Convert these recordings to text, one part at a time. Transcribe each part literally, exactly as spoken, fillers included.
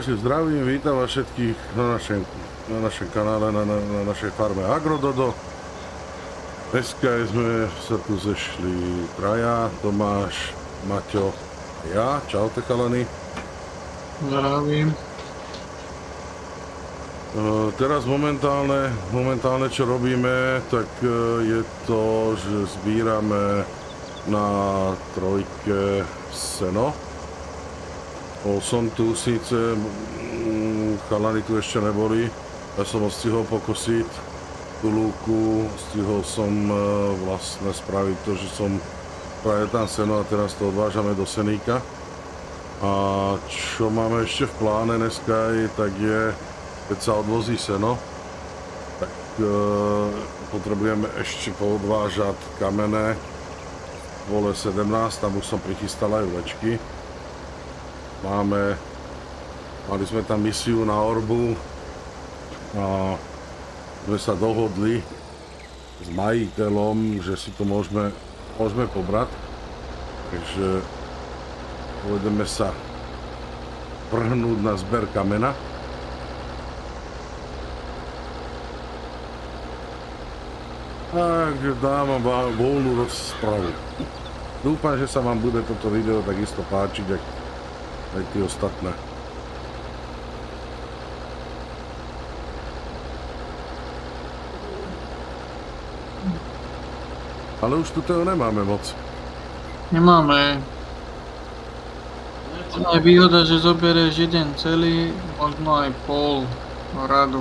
Takže zdravím, vítam vás všetkých na našem, na našem kanále, na, na, na našej farme Agrododo. Dneska sme sa tu zešli traja, Tomáš, Maťo a ja. Čaute chalani. Zdravím. Uh, teraz momentálne, momentálne čo robíme, tak uh, je to, že zbírame na trojke seno. Bol som tu síce, chalani tu ešte neboli, ja som ho stihol pokosiť tú lúku, stihol som vlastne spraviť to, že som práve tam seno a teraz to odvážame do seníka. A čo máme ešte v pláne dneska, tak je, keď sa odvozí seno, tak e, potrebujeme ešte poodvážať kamene v pole sedemnásť, tam už som prichystal aj vlečky. Máme, mali sme tam misiu na orbu a sme sa dohodli s majiteľom, že si to môžeme, môžeme pobrať. Takže pôjdeme sa vrhnúť na zber kamena. Takže dávam vám voľnú rozpravu. Dúfam, že sa vám bude toto video takisto páčiť, ak aj tí ostatné. Ale už tu toho nemáme moc. Nemáme. To je výhoda, že zoberieš jeden celý, možno aj pol radu.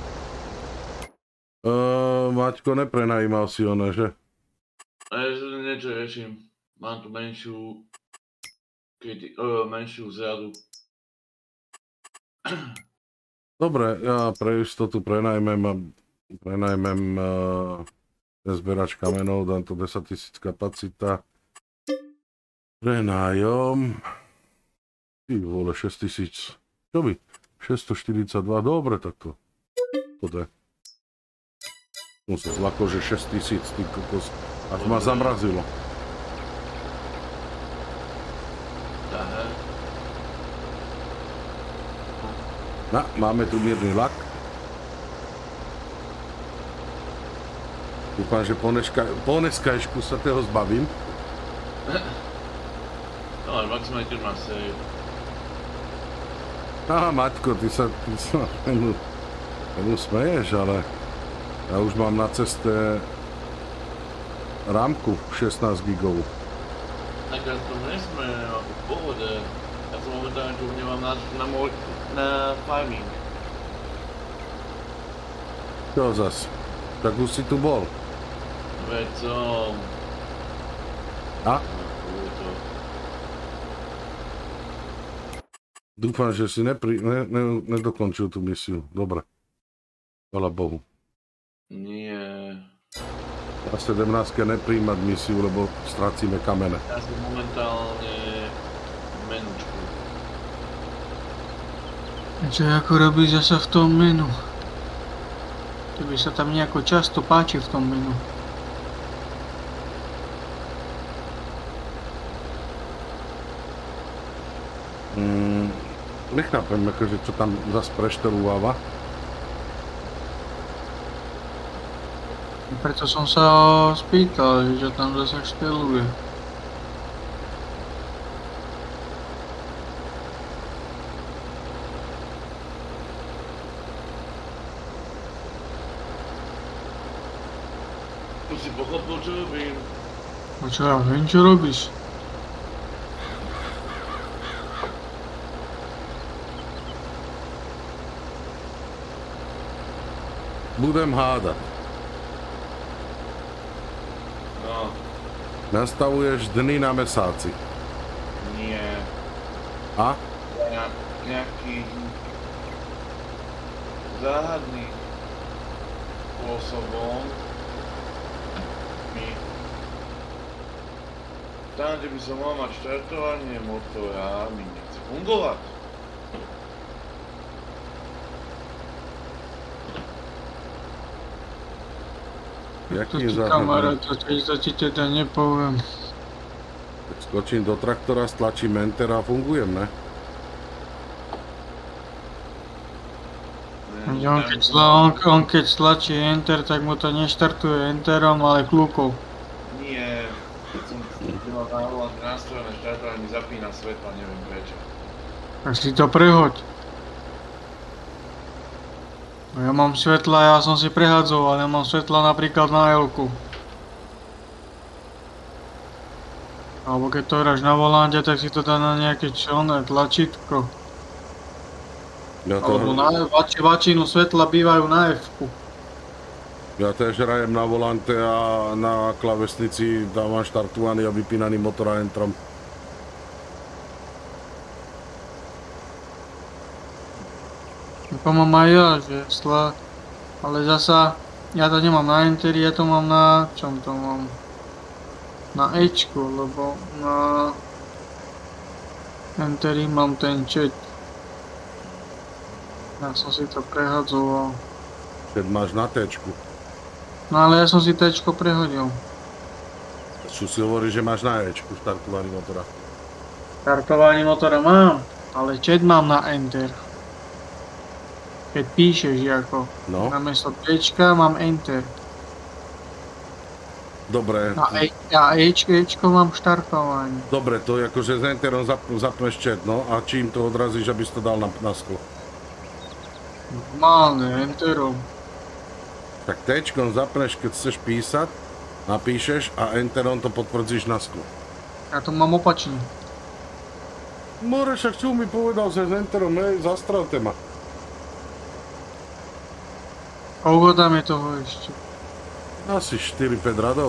Uh, Maťko, neprenajímal si ono, že? Ja niečo riešim. Mám tu menšiu... Kedy, uh, menšiu zradu. Dobre, ja pre istotu prenajmem, prenajmem uh, ten zberač kamenov, dám to desaťtisíc kapacita. Prenájom. Ty vole, šesťtisíc. Čo by? šesťstoštyridsaťdva, dobre, tak to. To je. Som sa zlakol, že šesťtisíc, ty kokos. Až ma zamrazilo. No, máme tu mierny lak. Dúfam, že po, neška, po neskajšku sa toho zbavím. No, ale maximálne keď má save. Aha, Maťko, ty sa, ty sa menu, menu smeješ, ale ja už mám na ceste rámku šestnásť gigovú. Tak ja to nesme, v pohode. Ja som momentálne tu nemám na, na môj... na farming. Čo zas? Tak už si tu bol. Veď som... A? Dúfam, že si nepri, ne, ne, nedokončil tú misiu. Dobre. Chvala Bohu. Nie. Na sedemnástke nepríjmať misiu, lebo stracíme kamene. Ja som momentálne v menučku. Čo ako robí zasa v tom menu? Tebe sa tam nejako často páči v tom menu. Mm, nechápem, akože, čo tam zas preštelúváva. Preto som sa spýtal, že čo tam zasa šteluje. Tu si pochopil, čo robím. A čo ja viem, čo robíš? Budem hádať. No. Nastavuješ dny na mesáci. Nie. A? Ja nejaký... záhadný spôsobom mi... Tam, kde by som mal mať štartovanie motora, mi nechce fungovať. Jaký To je ti záhadný? kamarát, to ti teda nepoviem. Skočím do traktora, stlačím enter a fungujem, ne? On keď, tla, on, on keď tlačí enter, tak mu to neštartuje enterom, ale kľúkou. Nie, keď som mal na volant nástrojené štartovanie, mi zapína svetla, neviem prečo. Tak si to prehoď. Ja mám svetla, ja som si prehadzoval, ja mám svetla napríklad na L-ku. Alebo keď to hráš na volante, tak si to dá na nejaké čelné tlačítko. Ja to, Alebo na vači, vačinu svetla bývajú na F-ku. ja tež hrajem na volante a na klávesnici dávam štartovaný a vypínaný motor a entrom. To mám aj ja, že sla... Ale zasa, ja to nemám na enteri, ja to mám na... čom to mám? Na Ečku, lebo na... enteri mám ten chat. Ja som si to prehadzoval. Keď máš na téčku. No ale ja som si téčko prehodil. Čo si hovorí, že máš na Ečku štartovaný motora. Štartovanie motora mám, ale chat mám na enter. Keď píšeš ako, No. namiesto téčka mám enter. Dobre. A, e, a Ečko, Ečko mám štartovanie. Dobre, to je akože s enterom zap, zapneš chat, no a čím to odrazíš, aby si to dal na, na sklo? Normálne, enterom. Tak téčkom zapneš, keď chceš písať, napíšeš a enterom to potvrdzíš na sklo. Ja to mám opačne. More, však čo mi povedal, že s enterom, hej, zastralte ma. Koľko tam je toho ešte? Asi štyri päť radov.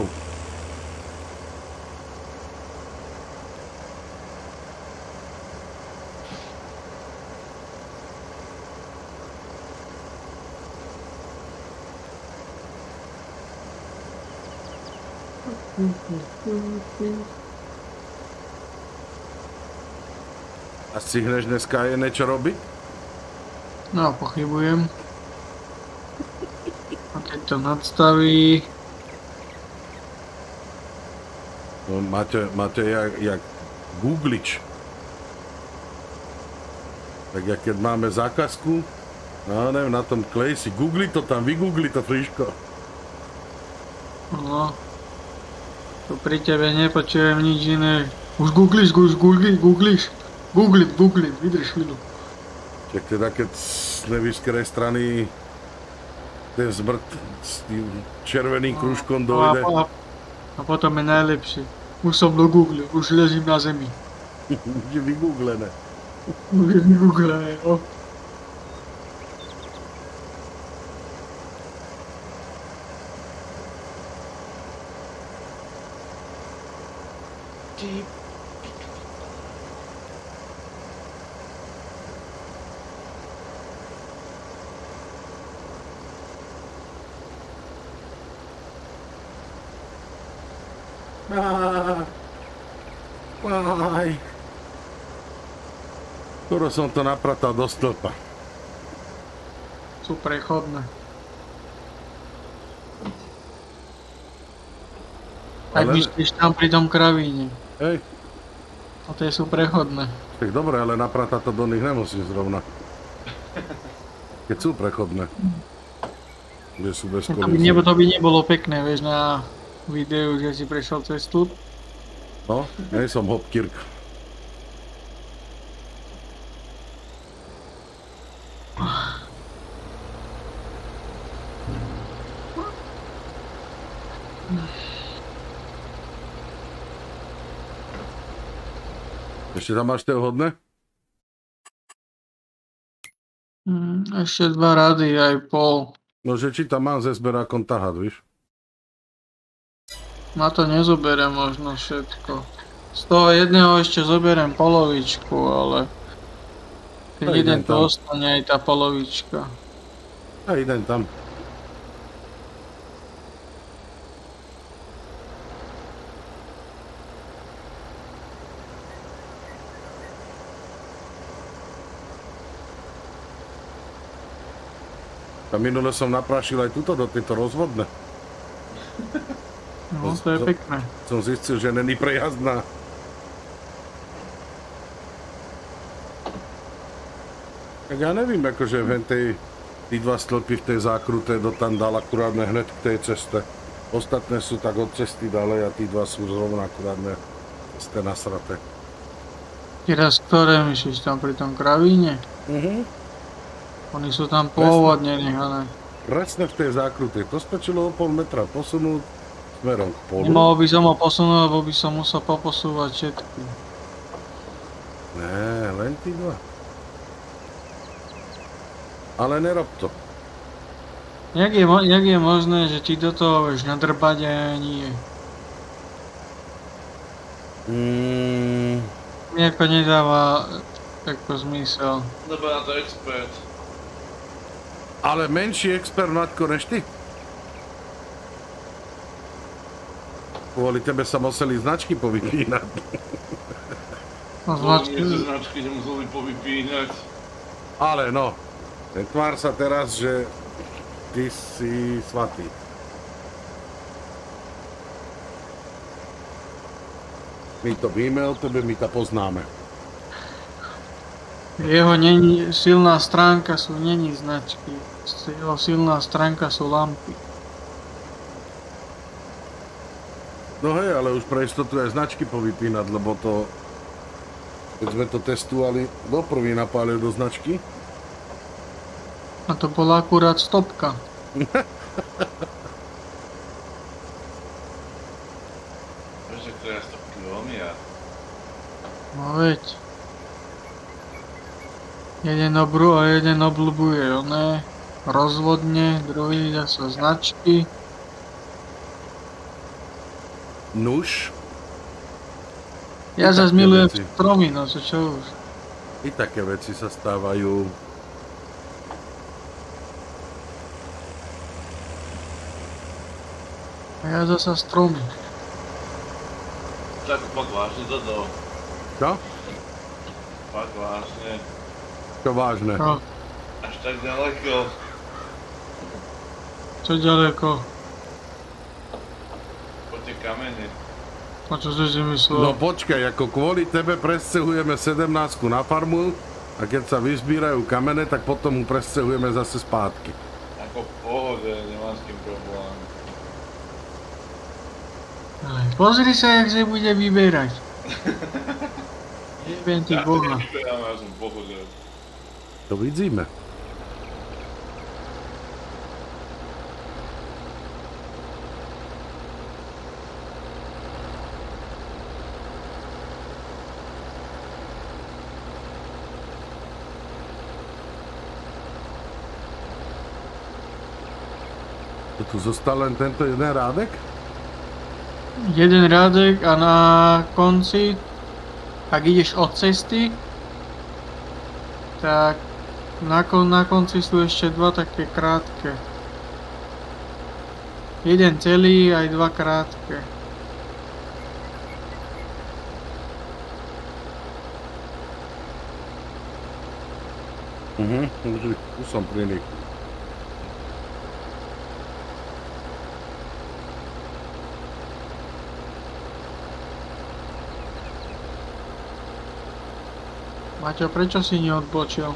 A stihneš dneska aj niečo robiť? No, pochybujem. A keď to nadstaví... No, máte, máte jak, jak googlič. Tak jak keď máme zákazku, no neviem, na tom klej si googli to tam, vygoogli to friško. No. Tu pri tebe nepočujem nič iné. Už googliš, už googliš, googliš. Googlit, googlit, vydrž chvíľu. Čiže teda keď nevíš z ktorej strany ten zmrt s tým červeným krúžkom dojde. A, a, a potom je najlepšie. Už som do Google, už ležím na zemi. Je vygooglené. Už je vygooglené, no. Aj. Skoro som to napratal do stĺpa. Sú prechodné. Tak Ale- myslíš tam pri tom kravíne. Hej, A tie sú prechodné. tak dobre, ale napratať to do nich nemusím zrovna. Keď sú prechodné. Kde sú bez To by, nebo, kolísa. to by nebolo pekné, vieš, na videu, že si prešiel cestu. No, nie som hopkirk. Ešte tam máš tie hodné? Mm, ešte dva rady, aj pol. No, že či tam mám ze zberákom tahať, víš? Na to nezoberiem možno všetko. Z toho jedného ešte zoberiem polovičku, ale keď No, jeden idem tam. to ostane aj tá polovička. A idem tam. A minule som naprašil aj túto do tejto rozvodne. No, to je To- pekné. Som zistil, že není prejazdná. Tak ja nevím, akože v tej Tí dva stĺpy v tej zákrute do tam dal akurát hneď k tej ceste. Ostatné sú tak od cesty ďalej a tí dva sú zrovna akurát ceste nasraté. Teraz ktoré myslíš tam pri tom kravíne? Mhm. Oni sú tam pôvodne nechané. Presne v tej zákrute. To stačilo o pol metra posunúť smerom k polu. Nemohol by som ho posunúť, lebo by som musel poposúvať všetky. Né, len tí dva. Ale nerob to. Jak je, jak je možné, že ti do toho vieš nadrbať a nie? Mm. Mi ako nedáva ako zmysel. Dobrá, to je expert. Ale menší expert Matko než ty. Kvôli tebe sa museli značky povypínať. No, Značky. značky. Značky nemuseli povypínať. Ale no, netvár sa teraz, že ty si svatý. My to víme o tebe, my to poznáme. Jeho není, silná stránka sú není značky. Jeho silná stránka sú lampy. No hej, ale už pre istotu aj značky povypínať, lebo to... Keď sme to testovali, kto prvý napálil do značky? A to bola akurát stopka. Vieš, to ja stopky lomia. No veď. Jeden obru a jeden obľubuje oné rozvodne, druhý zase značky. Nuž. Ja I zase také milujem veci. stromy, no čo čo už. I také veci sa stávajú. A ja zase stromy. Tak pak vážne toto. Čo? Pak vážne. Čo vážne? No, Až tak ďaleko. čo ďaleko? Po tie kamene. A čo si si myslel? No počkaj, ako kvôli tebe presťahujeme sedemnástku na farmu a keď sa vyzbírajú kamene, tak potom mu presťahujeme zase spátky. Ako v pohode, nemám s tým problém. Ale pozri sa, jak sa bude vyberať. Jebem ty Ja boha. to nevyberám, ja som v pohode. To vidíme. To tu zostal len tento jeden rádek? Jeden rádek a na konci, ak ideš od cesty, tak na, kon, na konci sú ešte dva také krátke. Jeden celý aj dva krátke. Mhm, uh tu som pri nich. Maťo, prečo si neodbočil?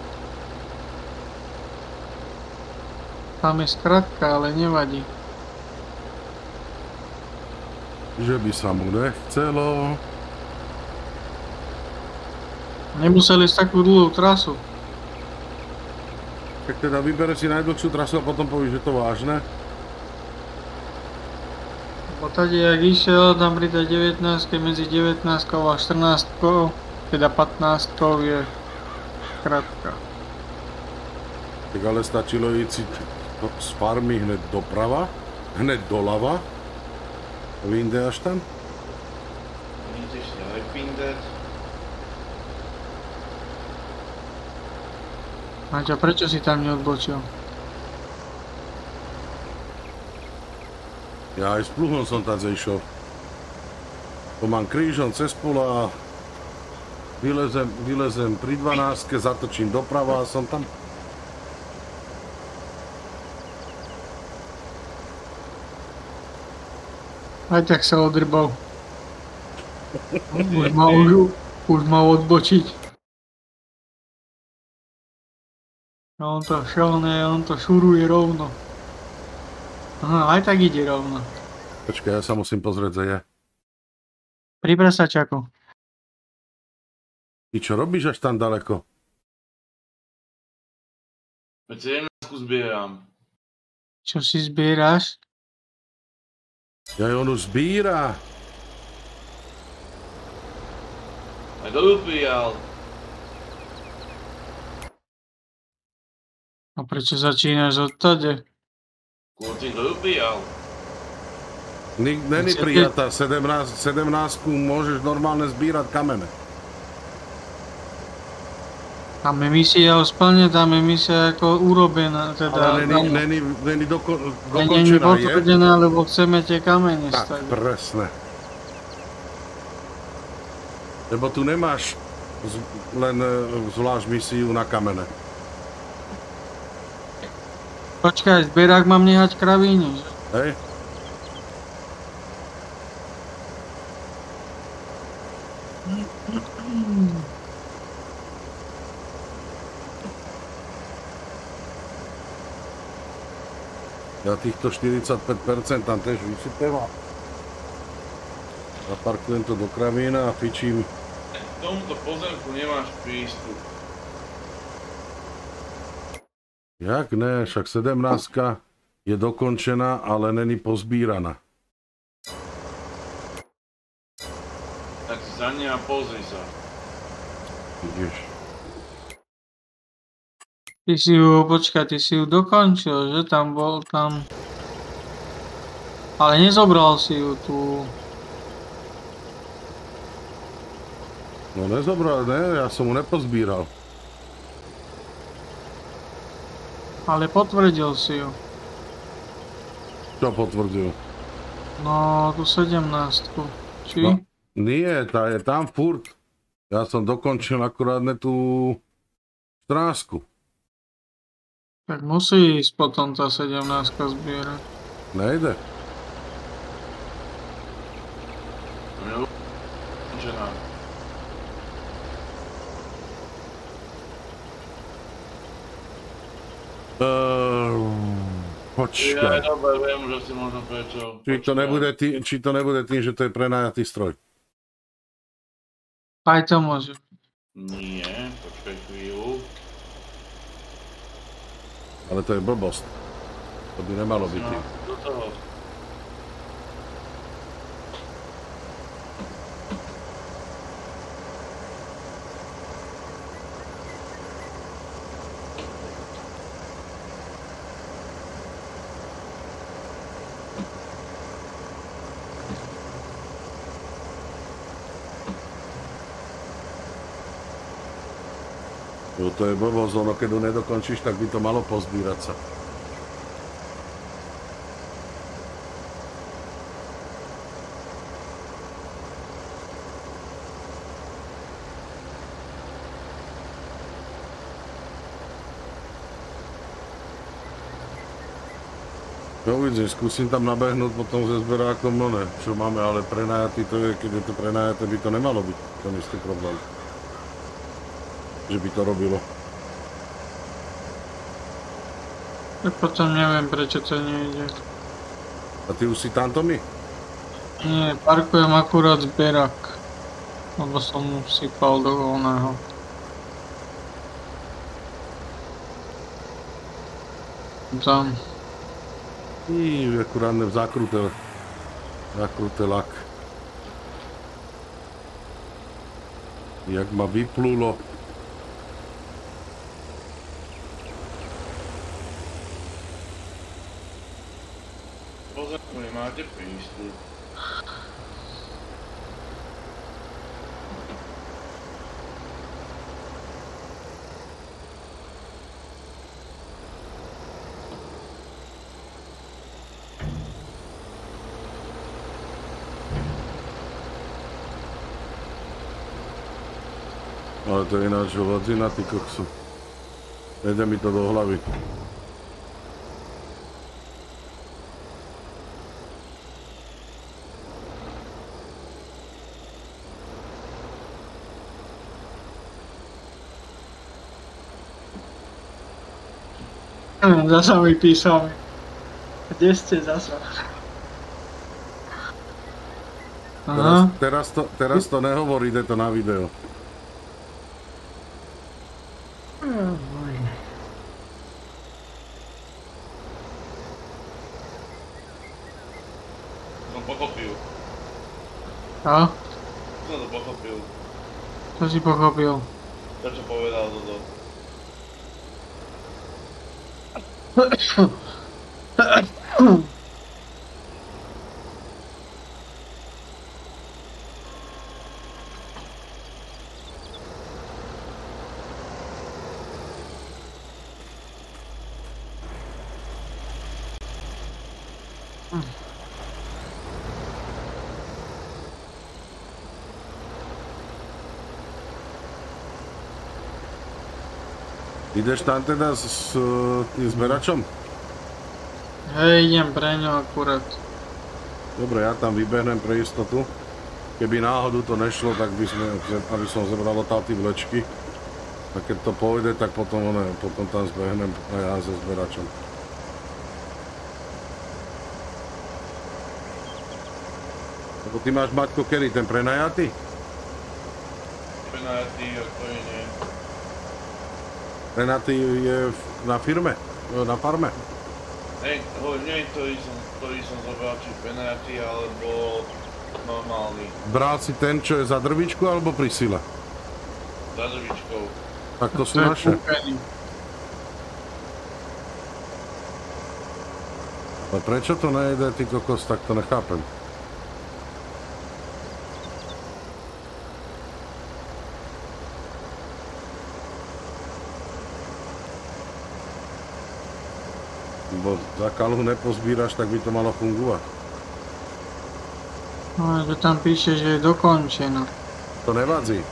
Tam je skratka, ale nevadí. Že by sa mu nechcelo. Nemuseli ísť takú dlhú trasu. Tak teda vybere si najdlhšiu trasu a potom povieš, že to vážne. Bo tady, jak išiel, tam pri tej devätnástke, medzi devätnástkou a štrnástkou, teda pätnástkou je kratka. Tak ale stačilo ísť si z farmy hneď doprava, hneď doľava. A vyjde až tam. Ideš ďalej pindať. Maťo, prečo si tam neodbočil? Ja aj s pluhom som tam išiel. To mám krížom cez pola, vylezem, vylezem pri dvanástke, zatočím doprava a som tam. Aj tak sa odrbal. Už mal, už, už mal odbočiť. No on to šelné, on to šuruje rovno. Aha, aj tak ide rovno. Počkaj, ja sa musím pozrieť, že je. Pri prasačaku. Ty čo robíš až tam daleko? Veď sedemnástku zbieram. Čo si zbieraš? Ja on už zbíra. A kto upíjal? A prečo začínaš odtade? Kľúci, kto upíjal? Nik- Není Čo ty- prijatá, sedemnásť, sedemnástku môžeš normálne zbírať kamene. Tam je misia splne, tam je misia ako urobená, teda... Ale není, tam- není, není doko, Není dokončená, je? potvrdená, lebo chceme tie kamene Tak, staviť. presne. Lebo tu nemáš z- len e, zvlášť misiu na kamene. Počkaj, zbierák mám nehať kravíne, že? Hej? Ja týchto štyridsaťpäť percent tam tiež vysypem a zaparkujem to do kravína a fičím. K tomuto pozemku nemáš prístup. Jak ne, však sedemnáctka je dokončená, ale není pozbíraná. Tak si za ne a pozri sa. Vidíš. Ty si ju, počkaj, ty si ju dokončil, že? Tam bol, tam... Ale nezobral si ju tu. No nezobral, ne, ja som mu nepozbíral. Ale potvrdil si ju. Čo potvrdil? No, tú sedemnástku. Či? No, nie, tá je tam furt. Ja som dokončil akurát ne tú štrásku. Tak musí ísť potom tá sedemnáctka zbierať. Nejde. To je ukončená. Ehm, Ja počkaj. dobre viem, že si možno prečo. Či to, nebude tý, či to nebude tým, že to je prenajatý stroj. Aj to môže. Nie, počkaj chvíľu. Ale to je blbosť. To by nemalo byť tým. No, do toho. Jo, to je blbosť, ono keď ju nedokončíš, tak by to malo pozbírať sa. No uvidím, skúsim tam nabehnúť potom ze zberákom, no ne, čo máme, ale prenajatý to je, keď je to prenajaté, by to nemalo byť ten istý problém. Že by to robilo. Tak potom neviem, prečo to nejde. A ty už si tamto mi? Nie, parkujem akurát zbierak. Lebo som mu sypal do voľného. Tam. Í, akurát ne v zákrute. Zákrute lak. Jak ma vyplulo. Pozemku nemáte prístup. Ale to je ináč hovadzina, ty koksu. Nejde mi to do hlavy. Zasa mi písal. Kde ste zasa? Teraz, Aha. teraz, to, teraz to nehovorí, ide to na video. Som pochopil. A? Som to pochopil. Čo si pochopil? To, čo povedal Dodo. Ideš tam teda s, s tým zberačom? Hej, idem pre ňo akurát. Dobre, ja tam vybehnem pre istotu. Keby náhodou to nešlo, tak by sme, aby som zebral odtiaľ tie vlečky. A keď to pôjde, tak potom, ne, potom tam zbehnem a ja so zberačom. Lebo ty máš, Maťko, kedy? Ten prenajatý? Prenajatý, ako je nie. Prenajatý je na firme? Na farme? Hej, hovorím, nie je ktorý som, ktorý som zobral, či prenajatý, alebo normálny. Bral si ten, čo je za drvičku, alebo pri sile? Za drvičkou. Tak to sú naše. Ale prečo to nejde, ty kokos, tak to nechápem. Bo za kalhu nepozbíraš, tak by to malo fungovať. No, že tam píše, že je dokončená. To nevadí.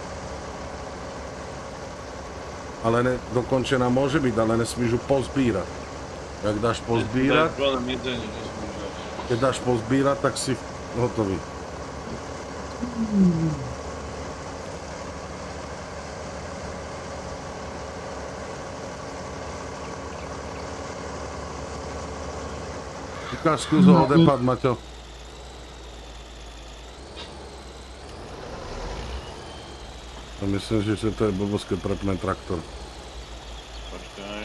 Ale ne, dokončená môže byť, ale nesmíš ju pozbírať. Jak dáš pozbírať, keď dáš pozbírať, tak si hotový. Ukáž, skús ho odepad, Maťo. A myslím, že to je blbosť, keď prepne traktor. Počkaj.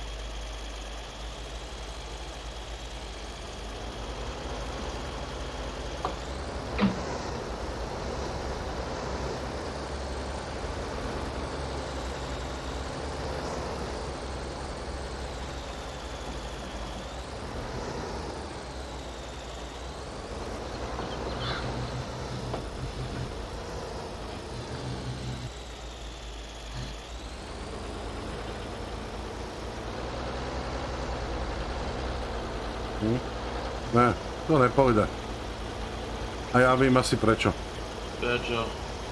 Hm? Ne, to nepôjde. A ja vím asi prečo. Prečo?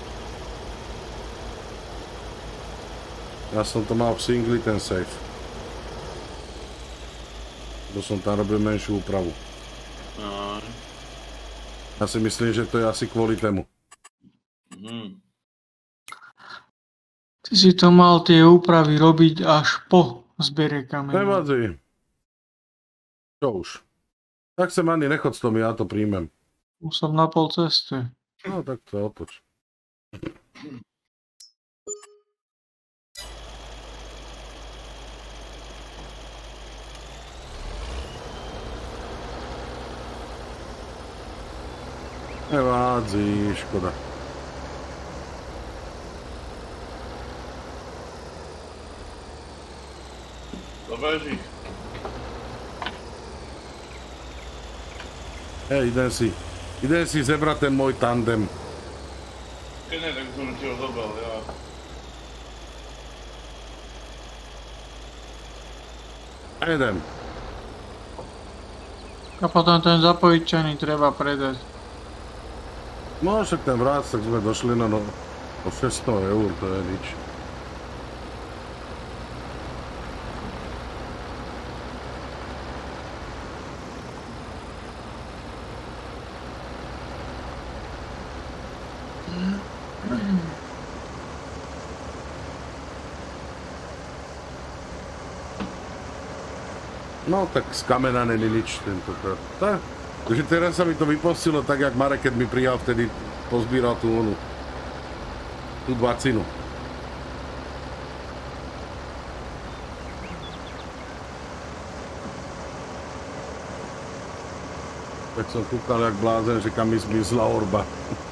Ja som to mal v singli, ten safe. Bo som tam robil menšiu úpravu. No. Ja si myslím, že to je asi kvôli tému. Mhm. Ty si to mal tie úpravy robiť až po zbere kameňov. Nevadí. Čo už? Tak sem ani nechod s tom, ja to príjmem. Už som na pol cesty. No tak to otoč. Nevádzi, škoda. To beží. Hej, idem si, idem si zebrať ten môj tandem. Keď ne, tak som ti ho zobral, ja. Idem. A potom ten zapojičaný treba predať. No však ten vrác, tak sme došli na no, o šesťsto eur, to je nič. No tak z kamena není nič tentokrát. Tak, takže teraz sa mi to vypostilo tak, jak Marek, keď mi prijal vtedy, pozbíral tú onu, tú dvacinu. Tak som kúkal jak blázen, že kam mi zmizla orba.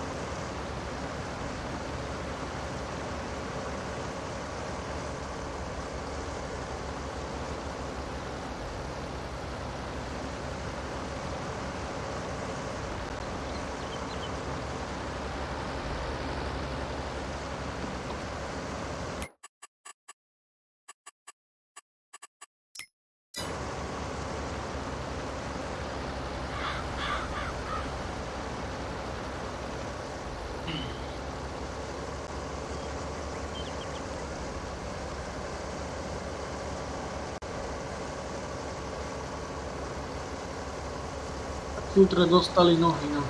Futre dostali nohy, no.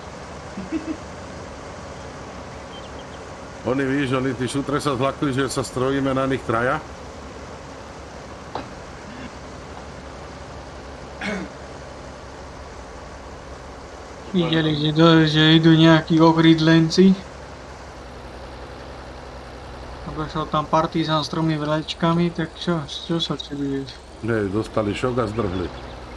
Oni, víš, oni tí šutre sa zlakli, že sa strojíme na nich traja. Videli, že, do, že idú nejakí okrídlenci. A došiel tam partizán s tromi vlečkami, tak čo, čo sa čuduješ? Nie, dostali šok a zdrhli.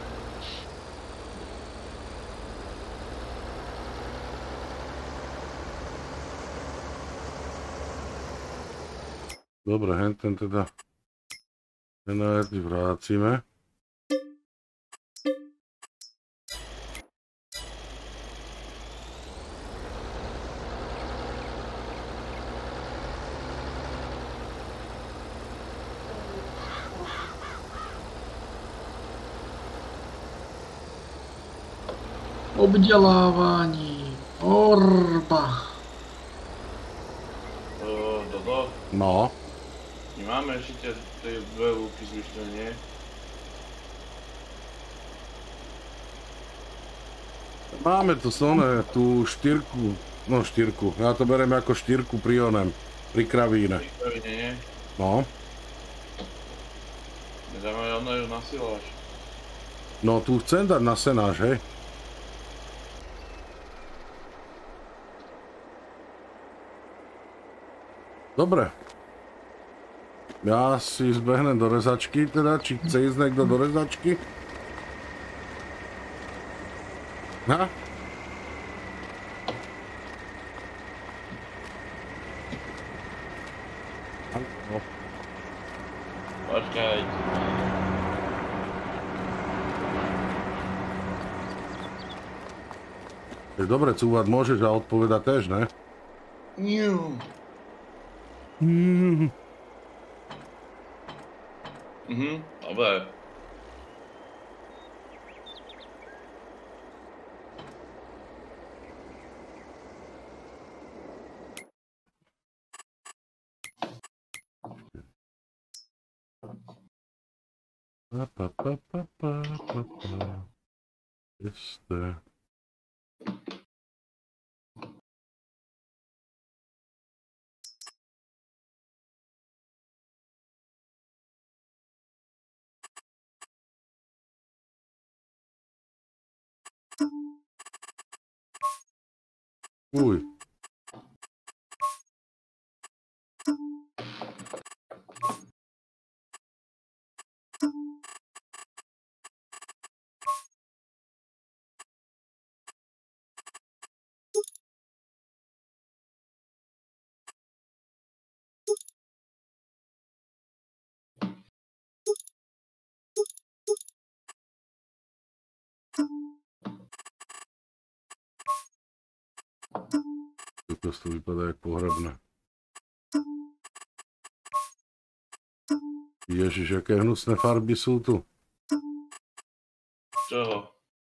Dobre, hen ten teda ten vrátime. Obdelávání. Orba. Uh, Dodo, No. my máme ešte tie dve lúky zvyšné, nie? Máme tu soné, tú štyrku, no štyrku, ja to berem ako štyrku pri onem, pri kravíne. Pri kravine, nie? No. Nedáme ono ju na siláž. No tu chcem dať na senáž, hej. Dobre. Ja si zbehnem do rezačky teda, či chce ísť niekto do rezačky? Ha? No. Počkaj. Dobre, cúvať môžeš a odpovedať tež, ne? Niu. Mm. Mhm, dobre. Pa, pa, pa, pa, pa, pa, pa. Jste. Uj. To vypadá jak pohrebné. Ježiš, aké hnusné farby sú tu. Čoho?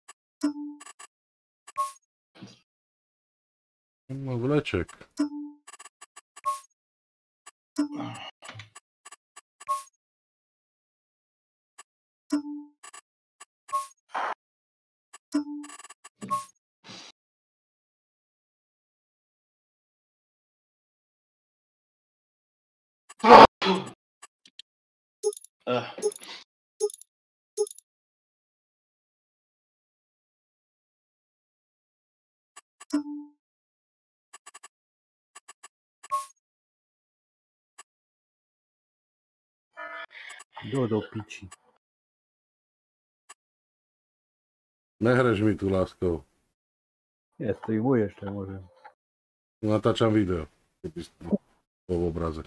No, vleček. Uh. Do do piči. Nehreš mi tu, láskou. Ja streamuj ešte môžem. Natáčam video. Po obraze.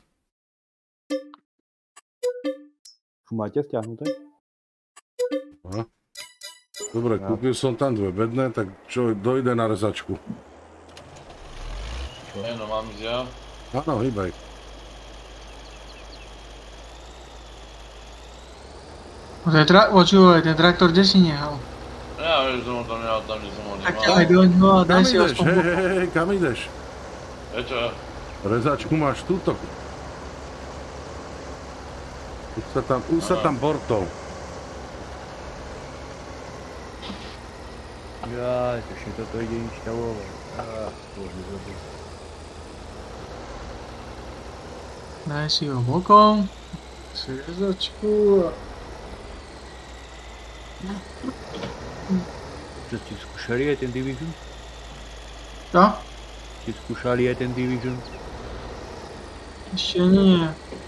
Už máte stiahnuté? Aha. Dobre, Ja. kúpil som tam dve bedné, tak čo, dojde na rezačku. Eno, mám ísť ja. Áno, hýbaj. Ten tra- počúvaj, ten traktor kde si nehal? Ja viem, že som ho tam nehal tam, kde som ho Tak nemal. aj do ňoho a Kam daj si ideš? aspoň... Hej, hej, hej, kam ideš? Prečo? Rezačku máš túto. Už sa tam, už sa tam bortol. Jaj, ešte toto ide inštalovať. Ach, bože, bože. Daj si ho bokom. Si rezačku a... Čo ste skúšali aj ten Division? Čo? Ste skúšali aj ten Division? Ešte nie.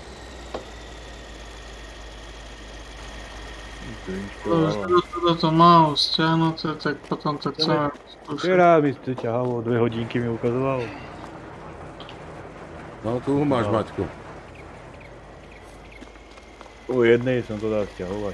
To To už inštalovať. toto to má stiahnuté, tak potom to chceme skúšať. Včera mi to ťahalo, dve hodinky mi ukazovalo. No tu ho máš, No. Maťko. O jednej som to dal stiahovať.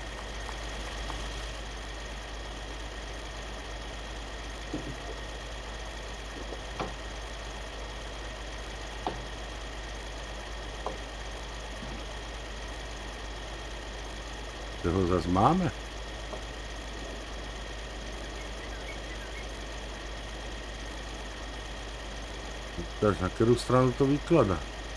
Že ho zase máme? Ukáž, na ktorú stranu to vyklada.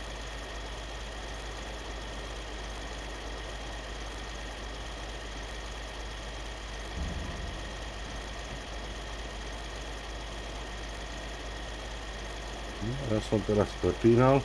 Ja som teraz prepínal.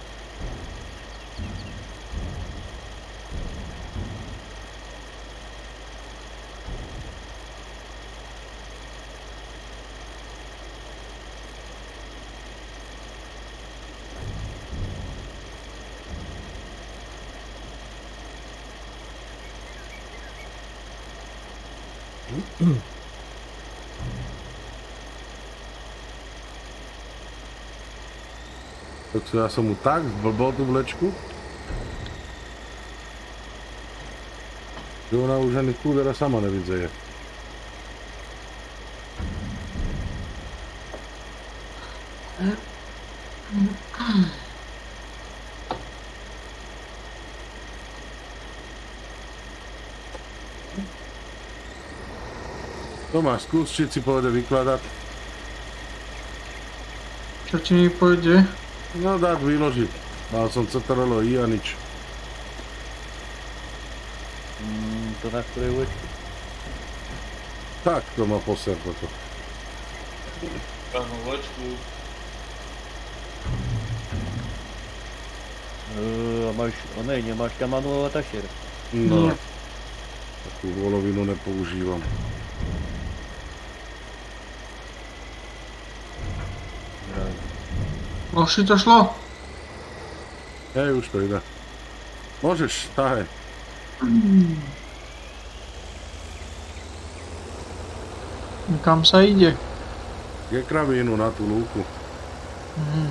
Tak ja som mu tak zblbol tú vlečku, že ona už ani kúdera sama nevidzeje. Tomáš, skús, či si pôjde vykladať. Čo ti mi pôjde? No dať vyložiť. Mal som cé té er el i a nič. Mm, to na ktorej vlečke? Tak to má poser toto. Pánnu vlečku. Uh, a máš, onej, nemáš tam manuál a tašier? No, Nie. takú volovinu nepoužívam. Už si to šlo? Hej, už to ide. Môžeš, tahaj. Kam sa ide? Je kravínu na tú lúku. Mhm.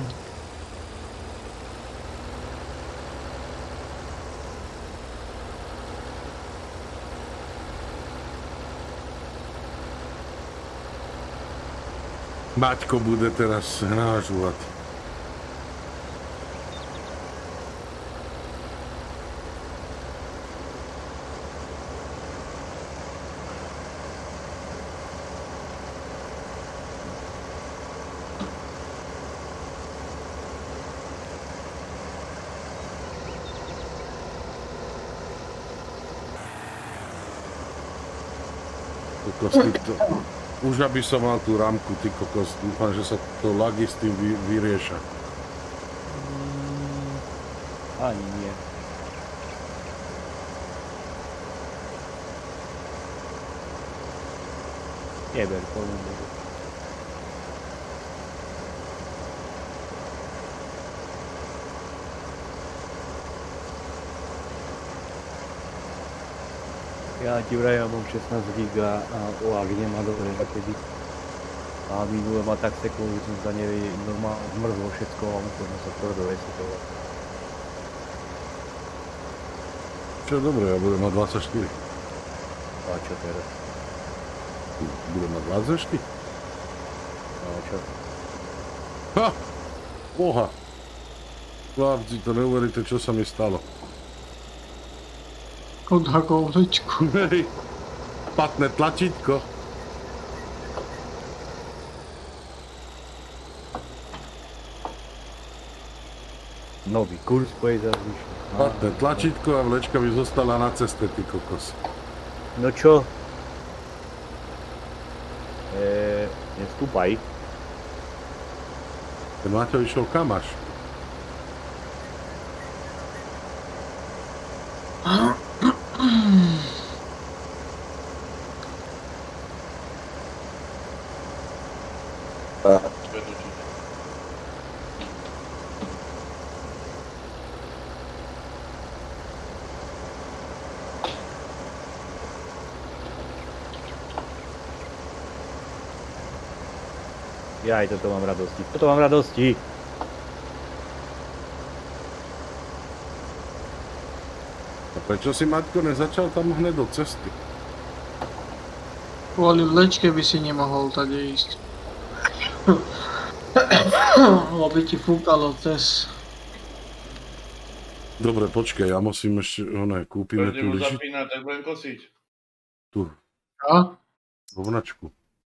Maťko bude teraz hrážovať. Kokos, ty to... Už aby som mal tú rámku, ty kokos, dúfam, že sa to lagy s tým vy, vyrieša. Mm, ani nie. Neber, poviem. Ja ti vraj, ja mám šestnásť giga a o Agne má dobre kedy. A minule ma tak sekol, že som sa nevie, normálne zmrzlo všetko a musel som sa tvrdo resetovať. Čo je dobré, ja budem mať dvadsaťštyri. A čo teraz? Budem mať dvadsaťštyri? A čo? Ha! Boha! Chlapci, to neuveríte, čo sa mi stalo. Odhakol vlečku. Hej, patné tlačítko. Nový kurz pojde zase vyšší. Patné tlačítko a vlečka by zostala na ceste, ty kokos. No čo? Eee, nestúpaj. Ten Maťo išiel kam až? Ja aj toto mám radosti. Toto mám radosti. A prečo si Maťko nezačal tam hneď do cesty? Kvôli vlečke by si nemohol tady ísť. Aby ti fúkalo cez. Dobre, počkaj, ja musím ešte, one, kúpime tu lyži. Zapínať, tak budem kosiť. Tu, A? rovnačku.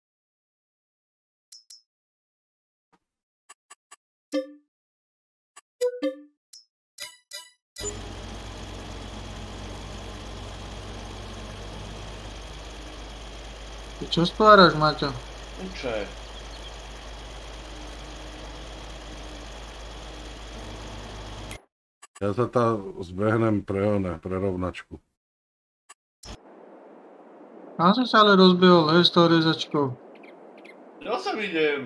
Ty čo spáraš, Maťo? Uče. Ja sa tam zbehnem pre one, pre rovnačku. Ja som sa ale rozbehol, hej, s tou rezačkou. Ja sa idem.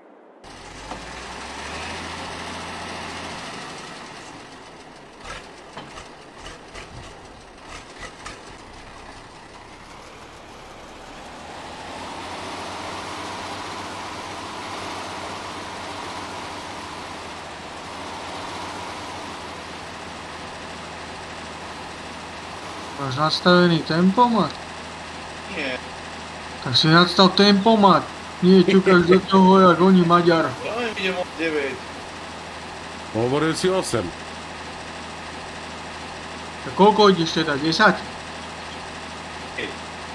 Máš nastavený tempomat? Nie. Tak si nastav tempomat. Nie čukáš do toho, jak oni Maďar. Ja len idem od deväť. Hovoril si osem. Tak koľko ideš teda? desať? Hej.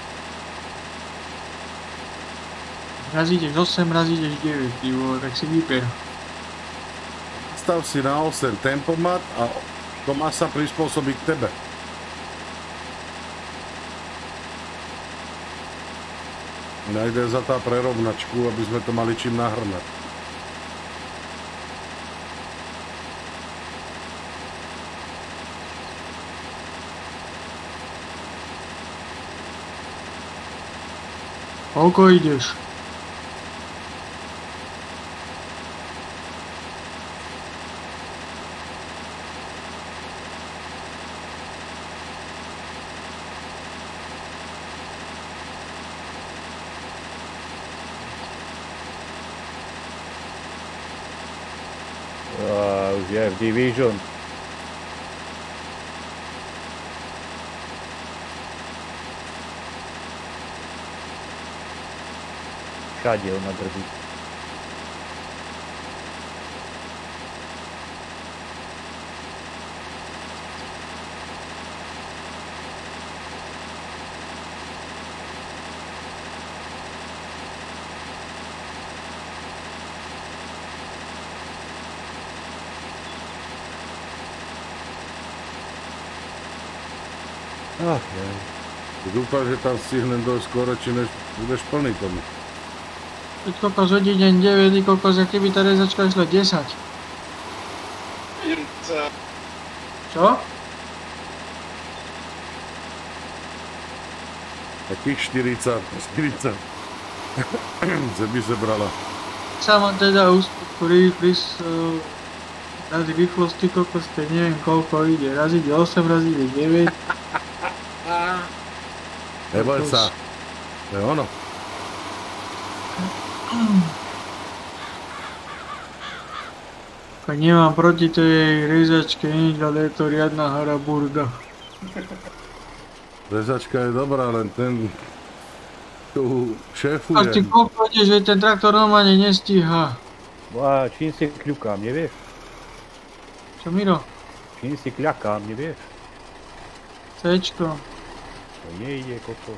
Raz ideš osem, raz ideš deväť, ty vole, tak si vyber. Stav si na osem tempomat a to má sa prispôsobiť k tebe. Najde za tá prerovnačku, aby sme to mali čím nahrnať. Koľko ideš? Uh, už je v Division. Všade ho nadrbí. Ach, jaj. Dúfam, že tam stihnem dosť skoro, či než budeš plný tomu. Teď kokos hodí deň deväť, ty kokos, jak keby tá rezačka išla desať. Idem sa. Čo? Takých štyridsať, štyridsať. Že by se brala. Sa ma teda uspokojí pri uh, raz rýchlosti kokos, keď neviem koľko ide. Raz ide osem, raz ide deväť. Neboj sa. To je ono. Tak nemám proti tej rezačke nič, ale je to riadna haraburda. Rezačka je dobrá, len ten tu A šéfuje. ty kokode, že ten traktor normálne nestíha. A čím si kľukám, nevieš? Čo, Miro? Čím si kľakám, nevieš? Cčko. To nejde, kokos.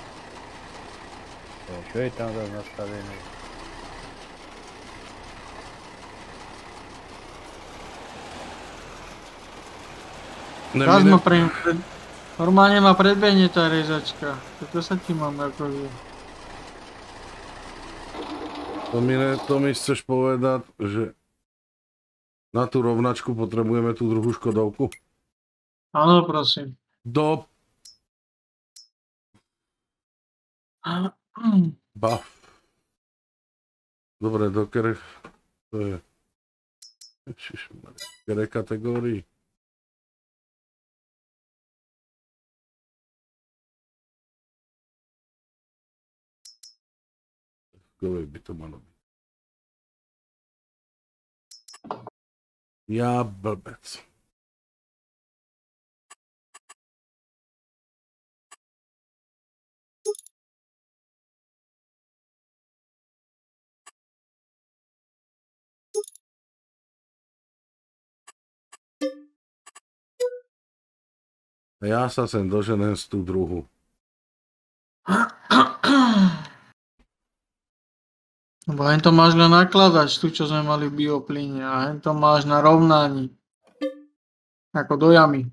Čo je tam zase nastavené? Raz ma pre... Normálne ma predbehne tá rezačka. To sa ti mám akože. To mi, ne, to mi chceš povedať, že na tú rovnačku potrebujeme tú druhú Škodovku? Áno, prosím. Do... Baf. Dobre, do kere... To je... Ježišmarja, kere kategórii? Kovej by to malo byť. Ja blbec. Ja sa sem doženem z tú druhu. Lebo hen to máš len nakladač, tu čo sme mali v bioplyne, a hen to máš na rovnaní. Ako do jamy.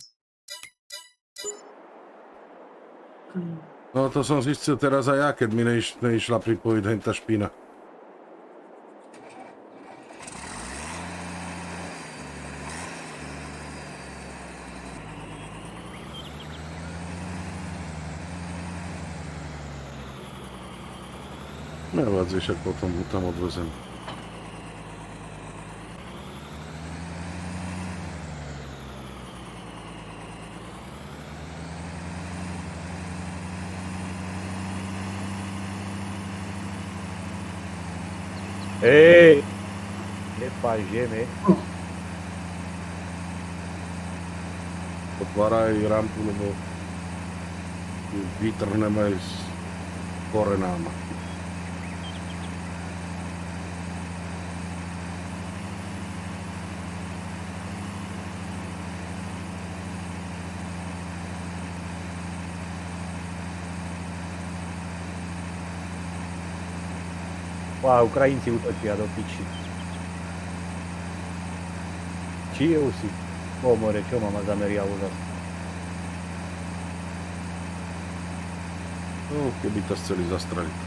No to som si chcel teraz aj ja, keď mi neiš, neišla pripojiť hen tá špína. Nevadí, však potom mu tam odvezem. Hej! Nepážeme. Otváraj rampu, lebo vytrhneme s korenáma. Á, Ukrajinci útočia do piči. Čijevsi. O more, čo ma ma zamerialo zase? No, keby to chceli zastreliť.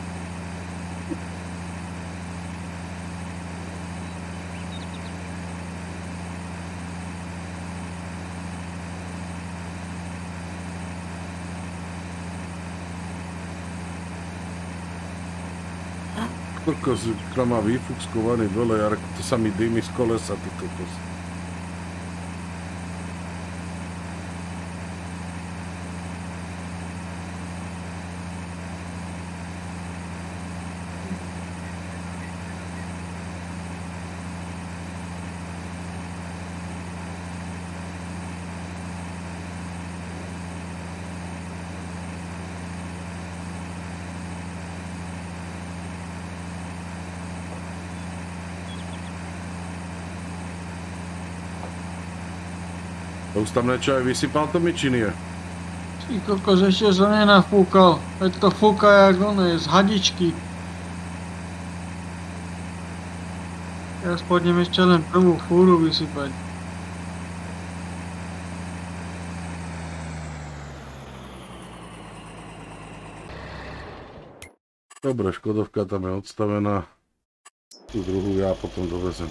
Kokos, kto má vyfuckovaný dole, Jarek, to sa mi dými z kolesa, ty kokos. To už tam niečo aj vysypal to mi, či nie? Ty kokos, ešte som nenafúkal. Veď to fúka jak oné, z hadičky. Teraz pôjdem ešte len prvú fúru vysypať. Dobre, Škodovka tam je odstavená. Tú druhú ja potom dovezem.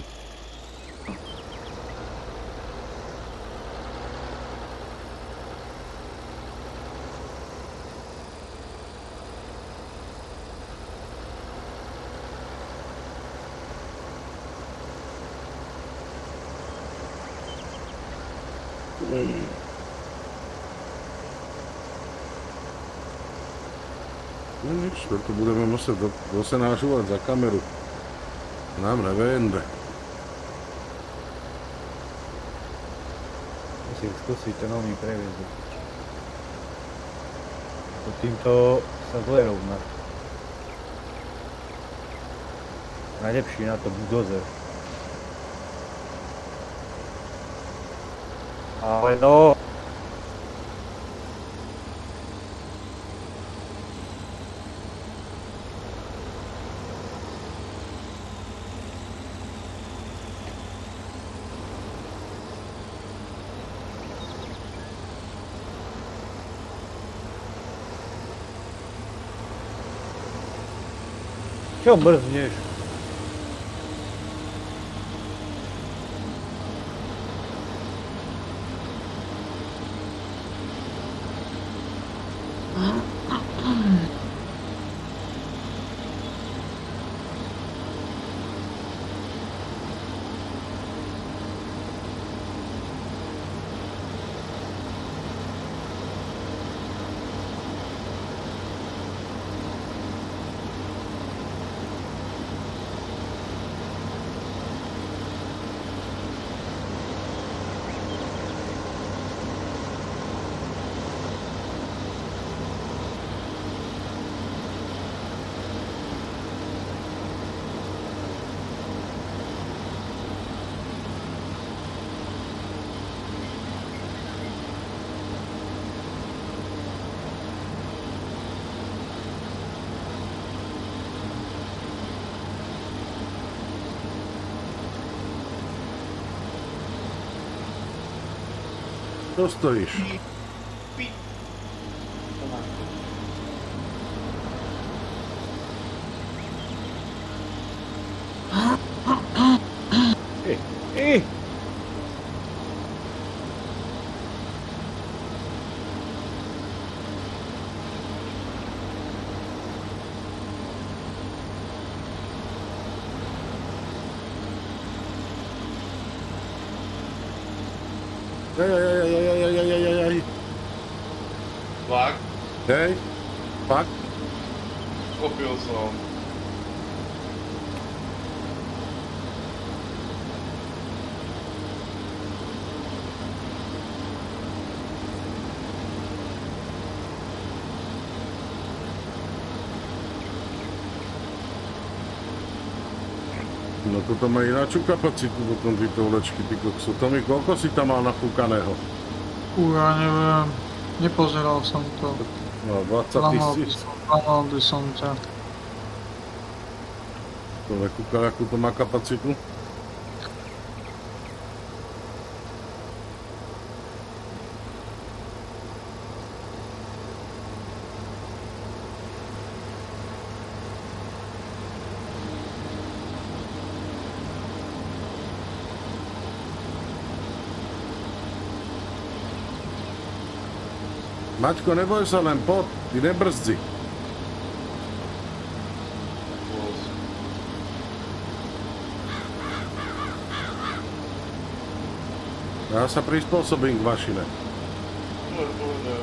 No nič, to budeme muset zase nážovat za kameru. Nám nevejde. Musím skúsiť ten oný previezť. Týmto sa zle rovná. Najlepší na to bulldozer. Ale no! Čo mrzneš? To stojíš. Ej, ej! Jaj, jaj, jaj, jaj, jaj, jaj, jaj, jaj, jaj. Fakt? Hej, fakt? Schopil som. No toto má ináču kapacitu potom tyto vlečky, ty kokso. Tomi, koľko si tam mal nafúkaného? Fú, ja neviem. Nepozeral som to. No, dvadsať tisíc. Klamal by som ťa. To nekúkal, akú to má kapacitu? Maťko, neboj sa, len pod, ty nebrzdi. Ja sa prispôsobím k mašine. No, pohodne.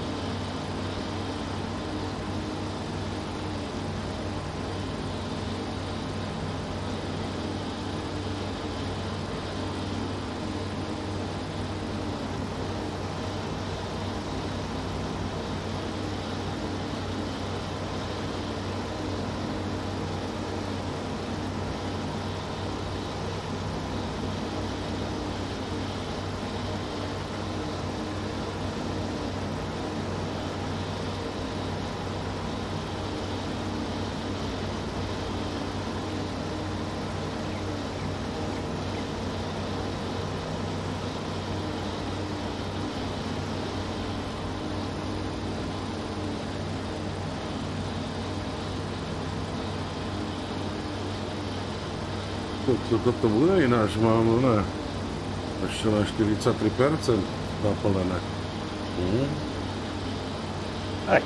Co toto bude ináč, mám, ne? Ešte len štyridsaťtri percent naplnené. Hm? Aj.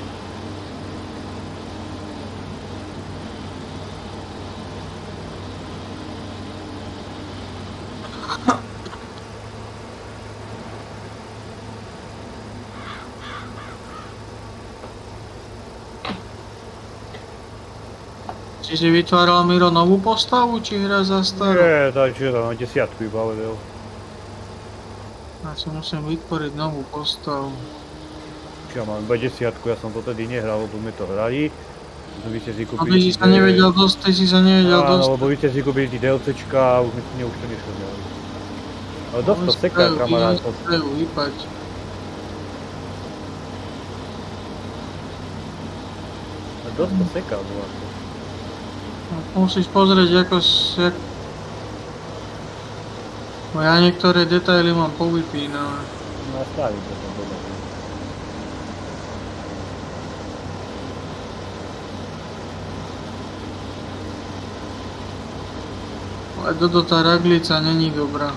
Čiže vytváral Miro novú postavu, či hra za starú? Nie, takže tam desiatku iba vedel. Ja si musím vytvoriť novú postavu. Čo ja mám iba desiatku, ja som to tedy nehral, lebo sme to hrali. Vy ste si A kúpili... ty si sa nevedel dostať, ty si sa nevedel Áno, dostať. lebo vy ste si kúpili tí DLCčka a už mne už to nešlo ďalej. Ale dosť to seká, kamarát. Strehu, vypať. Dosť to seká, bola to. Musíš pozrieť, ako si... Bo ja niektoré detaily mám povypínané. No a stavím to tam dobre. Ale toto tá raglica není dobrá.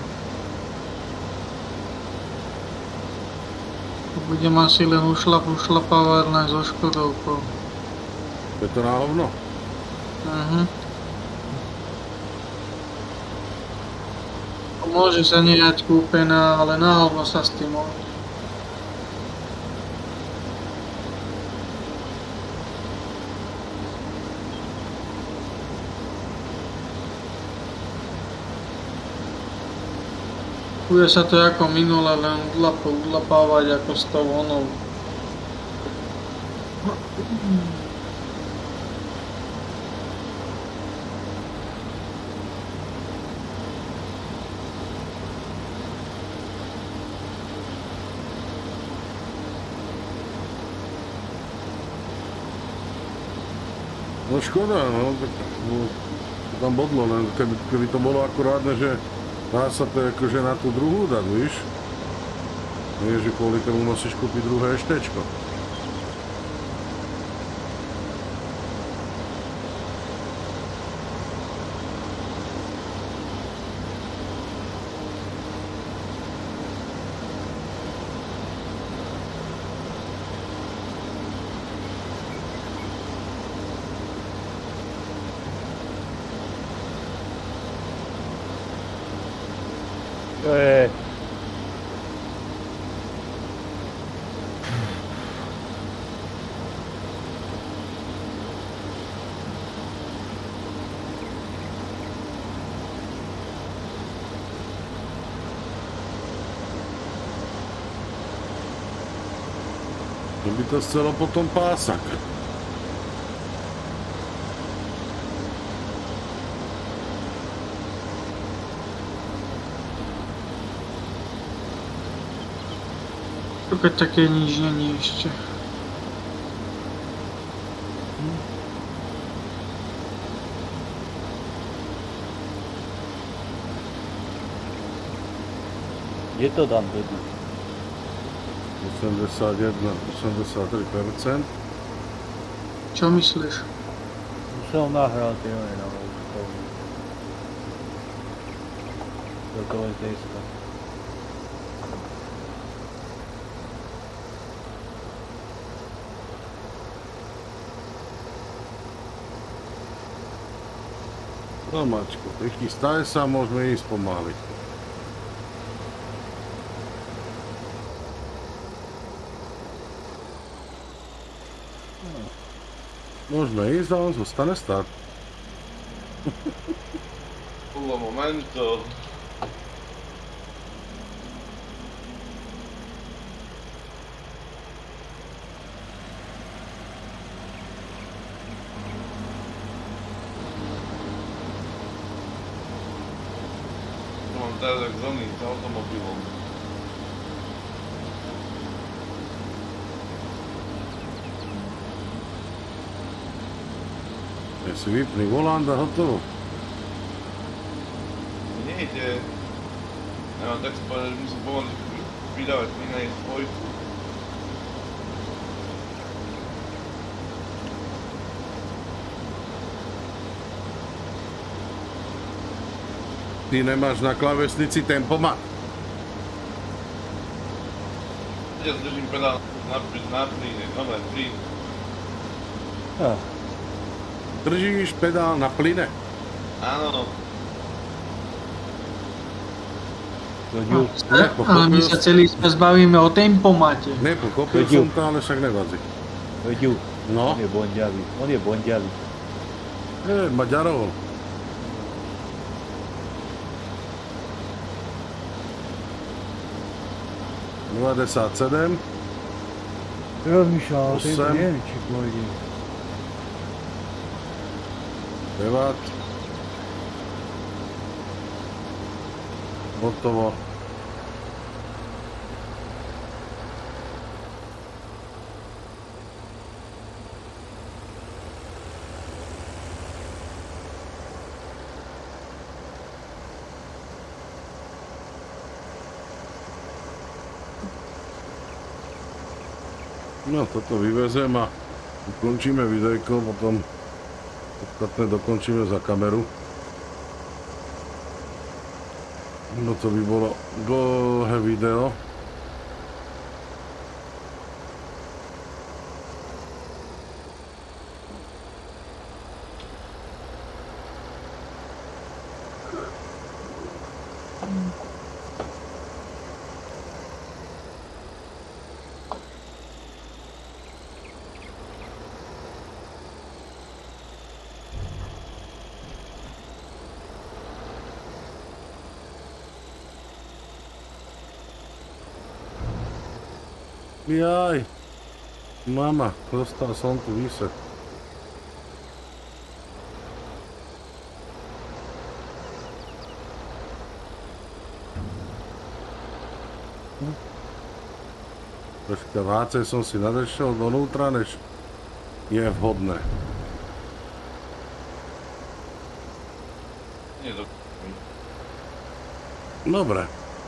Budem asi len ušlap, ušlapávať len so Škodovkou. Je to na hovno? Mhm. Môže sa nejať kúpená, ale na hovno sa s tým môže. Bude sa to ako minule, len udlapa, udlapávať ako s tou onou. No škoda, no, tak no, to tam bodlo, len keby, keby to bolo akurátne, že dá sa to akože na tú druhú dať, víš? Nie, že kvôli tomu musíš kúpiť druhé eštečko. To je... To by to chcelo potom pásak. Keď také nič není ešte. Je to dám tedy. osemdesiatjeden, osemdesiattri percent. Čo myslíš? Už som nahral tie nové na moju. Do toho es dé eska. No mačko, prichystaj sa, môžeme ísť pomaly. Môžeme ísť a on zostane stáť. Un momento. Mám teraz jak zoný s automobilom. Ja si vypni volant a hotovo. Nejde. Ja mám tak spovedať, že musím pomaly vydávať plyn aj svojku. Ty nemáš na klávesnici tempomat. Ja zdržím pedál na, na plyne, nové plyn. Ah. Držíš pedál na plyne. Áno. Hodil. Ale my sa celý čas bavíme o tempomate. Nepochopil som to, ale však nevadí. Hodil. No, On je bonďavý. On je bonďavý. E, Maďarov. deväťdesiatsedem. Rozmýšľal, Osem. tento neviem, či pôjde. deväť. Hotovo. No, toto vyvezem a ukončíme videjko, potom ostatné dokončíme za kameru. No to by bolo dlhé video. Jaj, mama, dostal som tu výsek. Troška vácej som si nadešiel donútra, než je vhodné. Nie to... Dobre.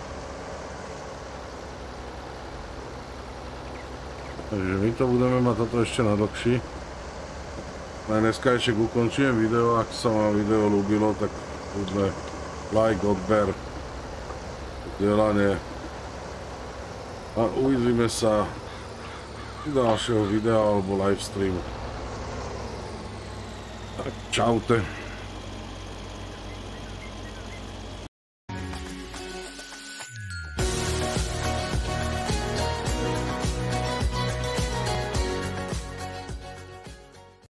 Takže my to budeme mať toto ešte na dlhší. A dneska ešte ukončujem video, ak sa vám video ľúbilo, tak buďme like, odber, zdieľanie. A uvidíme sa v ďalšieho videa alebo livestreamu. Tak čaute.